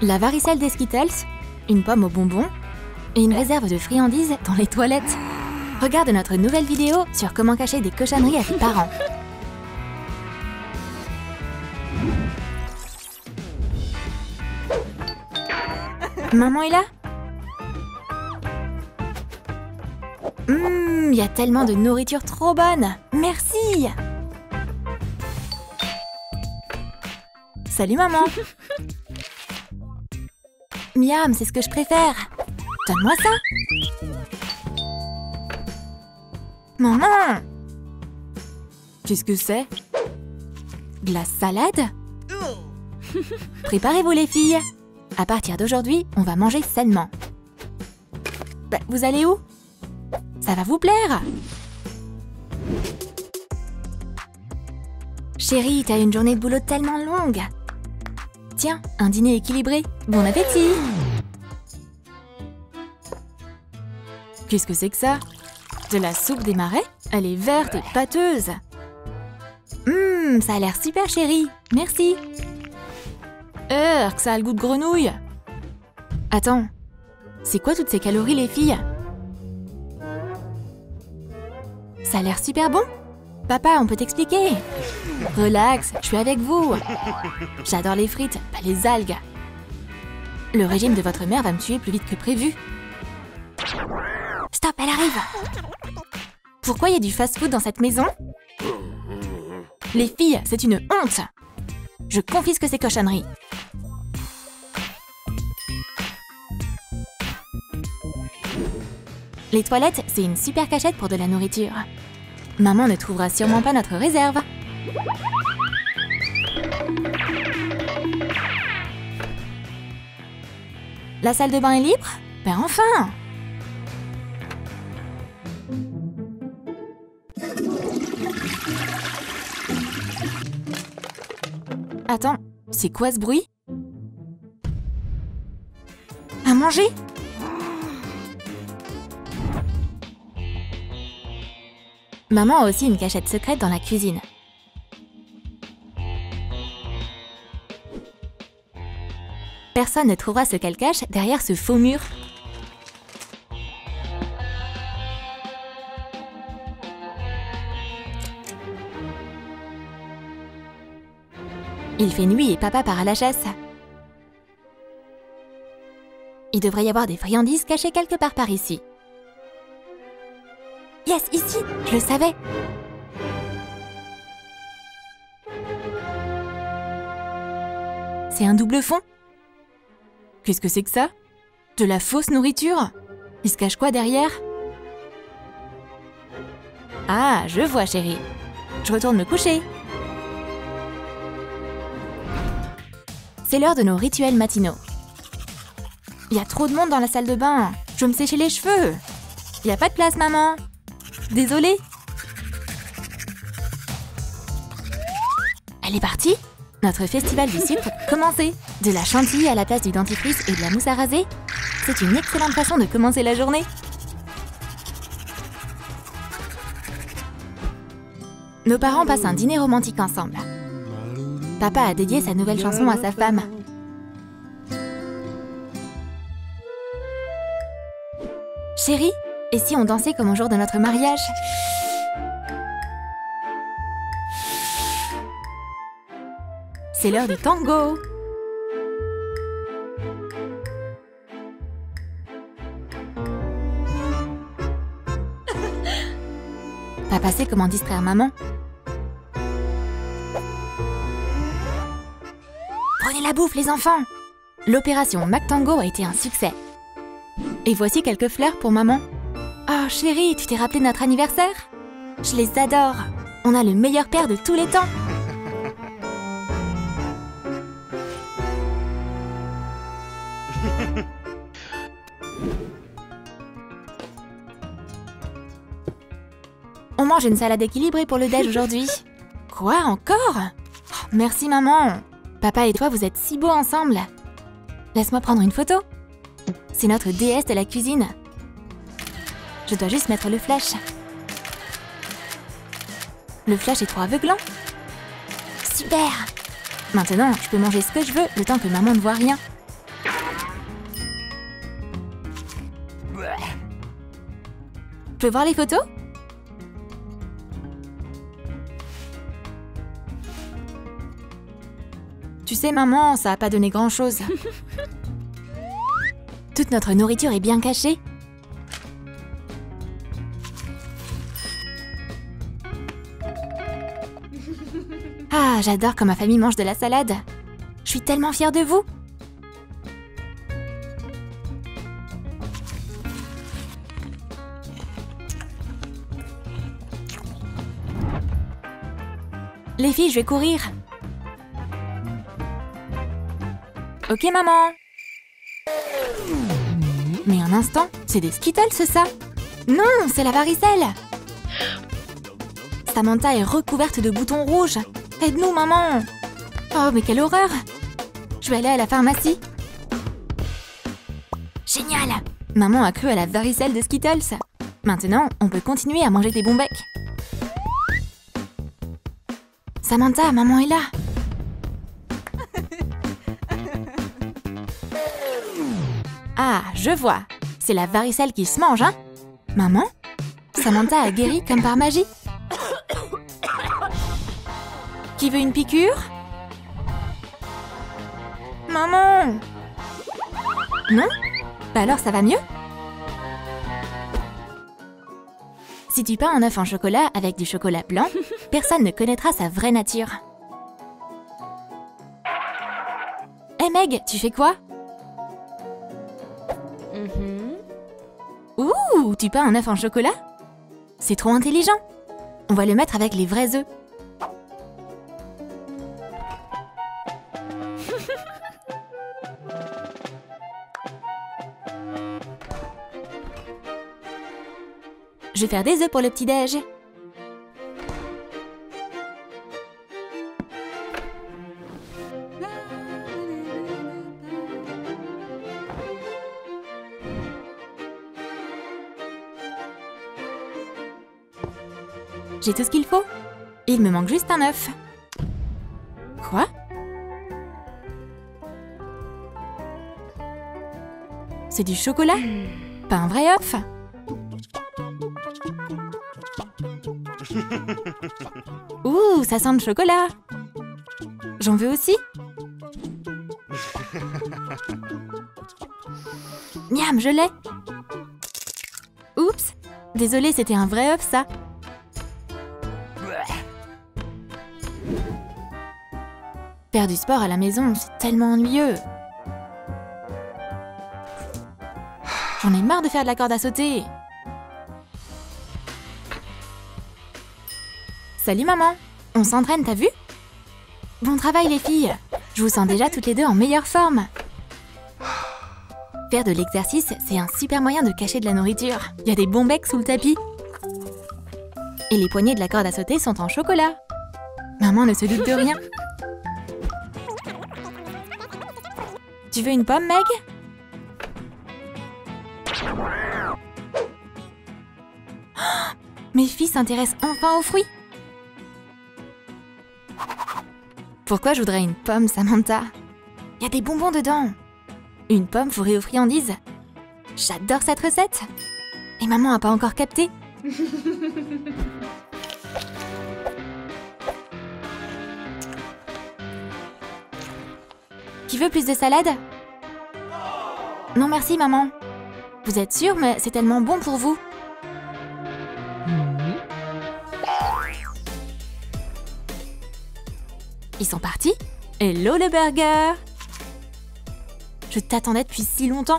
La varicelle des Skittles, une pomme aux bonbons et une réserve de friandises dans les toilettes. Regarde notre nouvelle vidéo sur comment cacher des cochonneries à tes parents. Maman est là? Il y a tellement de nourriture trop bonne. Merci. Salut maman. Miam, c'est ce que je préfère. Donne-moi ça. Maman. Qu'est-ce que c'est? De la salade? Préparez-vous les filles. À partir d'aujourd'hui, on va manger sainement. Bah, vous allez où? Ça va vous plaire? Chérie, t'as une journée de boulot tellement longue. Tiens, un dîner équilibré. Bon appétit! Qu'est-ce que c'est que ça? De la soupe des marais? Elle est verte et pâteuse. Ça a l'air super, chérie. Merci. Que ça a le goût de grenouille. Attends, c'est quoi toutes ces calories, les filles? Ça a l'air super bon. Papa, on peut t'expliquer? Relax, je suis avec vous. J'adore les frites, pas les algues. Le régime de votre mère va me tuer plus vite que prévu. Stop, elle arrive. Pourquoi il y a du fast-food dans cette maison? Les filles, c'est une honte. Je confisque ces cochonneries. Les toilettes, c'est une super cachette pour de la nourriture. Maman ne trouvera sûrement pas notre réserve. La salle de bain est libre? Ben enfin! Attends, c'est quoi ce bruit? À manger? Maman a aussi une cachette secrète dans la cuisine. Personne ne trouvera ce qu'elle cache derrière ce faux mur. Il fait nuit et papa part à la chasse. Il devrait y avoir des friandises cachées quelque part par ici. Yes, ici! Je le savais! C'est un double fond? Qu'est-ce que c'est que ça? De la fausse nourriture? Il se cache quoi derrière? Ah, je vois, chérie. Je retourne me coucher. C'est l'heure de nos rituels matinaux. Il y a trop de monde dans la salle de bain. Je veux me sécher les cheveux. Il n'y a pas de place, maman. Désolée. Elle est partie? Notre festival du sucre a commencé. De la chantilly à la place du dentifrice et de la mousse à raser. C'est une excellente façon de commencer la journée. Nos parents passent un dîner romantique ensemble. Papa a dédié sa nouvelle chanson à sa femme. Chérie, et si on dansait comme au jour de notre mariage? C'est l'heure du tango! Papa sait comment distraire maman. Prenez la bouffe, les enfants! L'opération McTango a été un succès. Et voici quelques fleurs pour maman. Oh chérie, tu t'es rappelé de notre anniversaire? Je les adore. On a le meilleur père de tous les temps. On mange une salade équilibrée pour le déj aujourd'hui. Quoi, encore? Oh, merci maman. Papa et toi, vous êtes si beaux ensemble. Laisse-moi prendre une photo. C'est notre déesse de la cuisine. Je dois juste mettre le flash. Le flash est trop aveuglant. Super! Maintenant, je peux manger ce que je veux le temps que maman ne voit rien. Je peux voir les photos? Tu sais, maman, ça a pas donné grand-chose. Toute notre nourriture est bien cachée. Ah, j'adore quand ma famille mange de la salade. Je suis tellement fière de vous. Les filles, je vais courir. Ok, maman. Mais un instant, c'est des Skittles, ça? Non, c'est la varicelle. Samantha est recouverte de boutons rouges. Aide-nous, maman. Oh, mais quelle horreur. Je vais aller à la pharmacie. Génial. Maman a cru à la varicelle de Skittles. Maintenant, on peut continuer à manger des bons becs. Samantha, maman est là. Ah, je vois. C'est la varicelle qui se mange, hein? Maman? Samantha a guéri comme par magie. Qui veut une piqûre? Maman! Non? Bah alors ça va mieux? Si tu peins un œuf en chocolat avec du chocolat blanc, personne ne connaîtra sa vraie nature. Hé Meg, tu fais quoi? Ouh, tu peins un œuf en chocolat? C'est trop intelligent. On va le mettre avec les vrais œufs. Je vais faire des œufs pour le petit-déj. J'ai tout ce qu'il faut. Il me manque juste un œuf. Quoi? C'est du chocolat? Pas un vrai œuf? Ouh, ça sent le chocolat. J'en veux aussi. Miam, je l'ai. Oups, désolée, c'était un vrai œuf, ça. Faire du sport à la maison, c'est tellement ennuyeux. J'en ai marre de faire de la corde à sauter. Salut maman, on s'entraîne, t'as vu? Bon travail les filles, je vous sens déjà toutes les deux en meilleure forme. Faire de l'exercice, c'est un super moyen de cacher de la nourriture. Il y a des bons becs sous le tapis. Et les poignées de la corde à sauter sont en chocolat. Maman ne se doute de rien. Tu veux une pomme, Meg? Oh, mes filles s'intéressent enfin aux fruits. Pourquoi je voudrais une pomme, Samantha? Il y a des bonbons dedans. Une pomme fourrée aux friandises. J'adore cette recette. Et maman n'a pas encore capté. Qui veut plus de salade? Non merci, maman. Vous êtes sûre, mais c'est tellement bon pour vous. Ils sont partis? Hello le burger! Je t'attendais depuis si longtemps.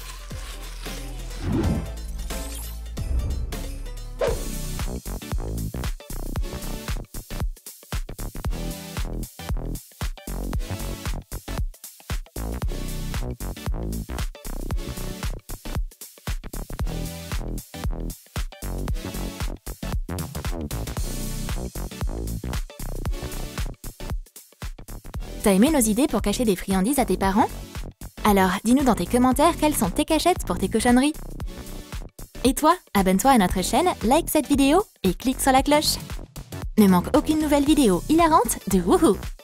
T'as aimé nos idées pour cacher des friandises à tes parents? Alors, dis-nous dans tes commentaires quelles sont tes cachettes pour tes cochonneries. Et toi, abonne-toi à notre chaîne, like cette vidéo et clique sur la cloche. Ne manque aucune nouvelle vidéo hilarante de Wouhou!